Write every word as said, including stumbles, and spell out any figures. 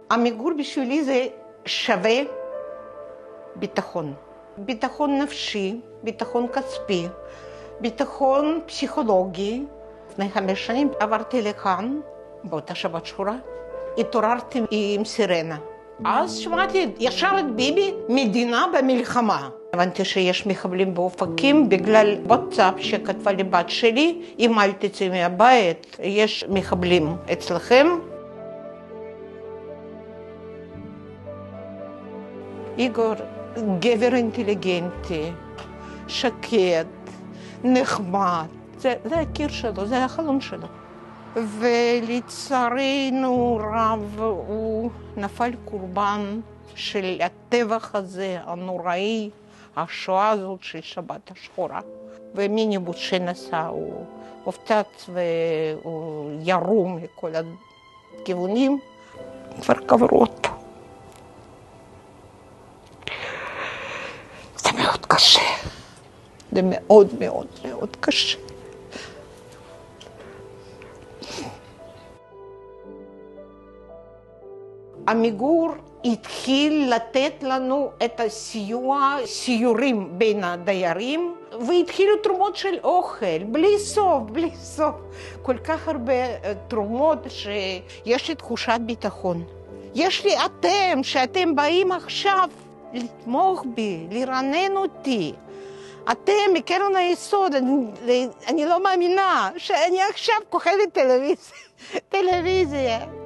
המיגור בשבילי זה שווה ביטחון. ביטחון נפשי, ביטחון כספי, ביטחון פסיכולוגי. לפני חמש שנים עברתי לכאן, באותה שבת שחורה, התעוררתי עם סירנה. אז שמעתי ישר את ביבי, מדינה במלחמה. הבנתי שיש מחבלים באופקים בגלל וואטסאפ שכתבה לי בת שלי, אם אל תצאי מהבית, יש מחבלים אצלכם. איגור, גבר אינטליגנטי, שקט, נחמד. זה, זה הקיר שלו, זה החלום שלו. ולצערנו רב הוא נפל קורבן של הטבח הזה הנוראי, השואה הזאת של שבת השחורה. ומיניבוס שנסע הוא הופתץ והוא ירום מכל הכיוונים, כבר קברו אותו. זה מאוד קשה, זה מאוד מאוד מאוד קשה. עמיגור התחיל לתת לנו את הסיוע, סיורים בין הדיירים, והתחילו תרומות של אוכל, בלי סוף, בלי סוף. כל כך הרבה תרומות שיש לי תחושת ביטחון. יש לי אתם, שאתם באים עכשיו לתמוך בי, לרענן אותי. אתם מקרן היסוד, אני, אני לא מאמינה שאני עכשיו כוכבת טלוויזיה. טלוויזיה.